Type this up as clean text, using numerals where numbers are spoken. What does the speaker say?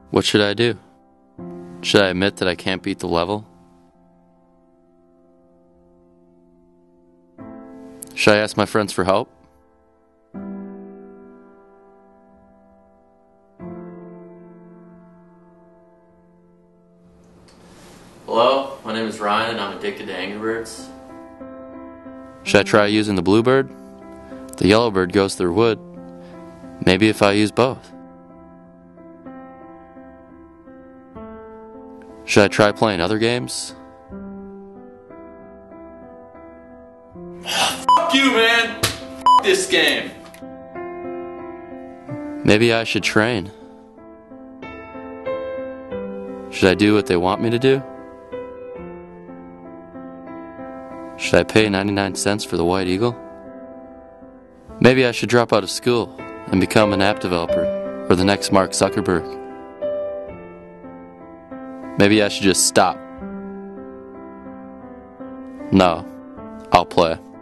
What should I do? Should I admit that I can't beat the level? Should I ask my friends for help? Hello, my name is Ryan and I'm addicted to Angry Birds. Should I try using the bluebird? The yellow bird goes through wood. Maybe if I use both. Should I try playing other games? Fuck you, man! Fuck this game! Maybe I should train. Should I do what they want me to do? Should I pay 99 cents for the White Eagle? Maybe I should drop out of school and become an app developer or the next Mark Zuckerberg. Maybe I should just stop. No, I'll play.